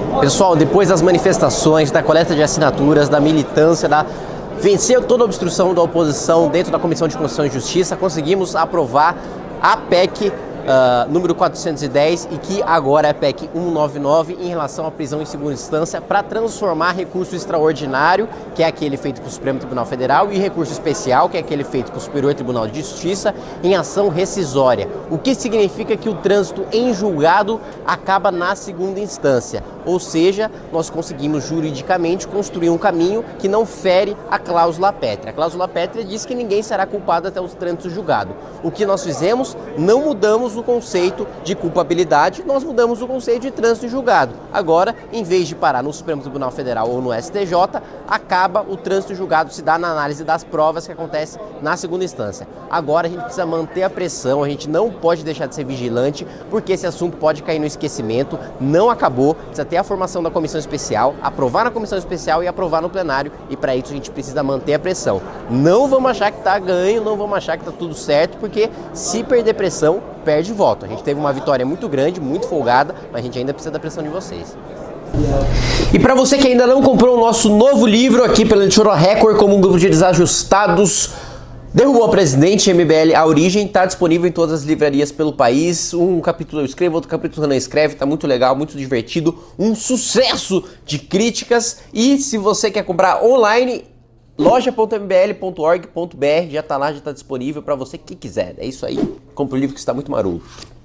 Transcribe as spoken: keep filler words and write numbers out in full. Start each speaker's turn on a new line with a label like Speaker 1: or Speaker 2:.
Speaker 1: Pessoal, depois das manifestações, da coleta de assinaturas, da militância, da vencer toda a obstrução da oposição dentro da Comissão de Constituição e Justiça, conseguimos aprovar a P E C uh, número quatrocentos e dez e que agora é a P E C cento e noventa e nove em relação à prisão em segunda instância para transformar recurso extraordinário, que é aquele feito pelo Supremo Tribunal Federal, e recurso especial, que é aquele feito pelo Superior Tribunal de Justiça, em ação rescisória. O que significa que o trânsito em julgado acaba na segunda instância. Ou seja, nós conseguimos juridicamente construir um caminho que não fere a cláusula pétrea. A cláusula pétrea diz que ninguém será culpado até o trânsito julgado. O que nós fizemos? Não mudamos o conceito de culpabilidade, nós mudamos o conceito de trânsito julgado. Agora, em vez de parar no Supremo Tribunal Federal ou no S T J, acaba o trânsito julgado, se dá na análise das provas que acontece na segunda instância. Agora a gente precisa manter a pressão, a gente não pode deixar de ser vigilante, porque esse assunto pode cair no esquecimento, não acabou, precisa ter a formação da comissão especial, aprovar na comissão especial e aprovar no plenário, e para isso a gente precisa manter a pressão. Não vamos achar que está ganho, não vamos achar que está tudo certo, porque se perder pressão, perde voto. A gente teve uma vitória muito grande, muito folgada, mas a gente ainda precisa da pressão de vocês. E para você que ainda não comprou o nosso novo livro aqui pela Editora Record, como um grupo de desajustados derrubou a presidente, M B L A Origem, está disponível em todas as livrarias pelo país. Um capítulo eu escrevo, outro capítulo não escreve, tá muito legal, muito divertido, um sucesso de críticas. E se você quer comprar online, loja ponto m b l ponto org ponto b r, já tá lá, já tá disponível para você que quiser. É isso aí, compra o livro que está muito maroto.